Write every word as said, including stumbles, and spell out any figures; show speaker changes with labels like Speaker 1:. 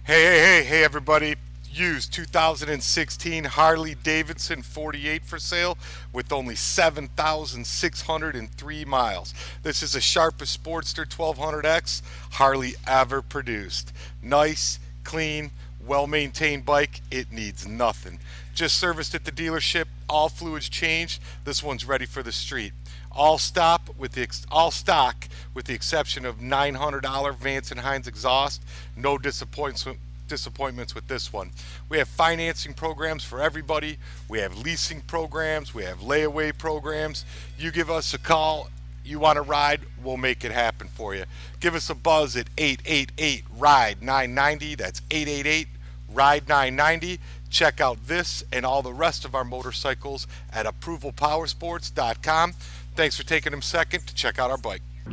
Speaker 1: Hey, hey, hey, hey, everybody. Used two thousand sixteen Harley Davidson forty-eight for sale with only seven thousand six hundred three miles. This is the sharpest Sportster twelve hundred X Harley ever produced. Nice, clean, well maintained bike. It needs nothing. Just serviced at the dealership, all fluids changed. This one's ready for the street. All stop with the ex- all stock with the exception of nine hundred dollars Vance and Hines exhaust. No disappointments disappointments with this one. We have financing programs for everybody. We have leasing programs. We have layaway programs. You give us a call. You want to ride, we'll make it happen for you. Give us a buzz at eight eight eight ride nine ninety. That's eight eight eight ride nine ninety. Check out this and all the rest of our motorcycles at approval powersports dot com. Thanks for taking a second to check out our bike.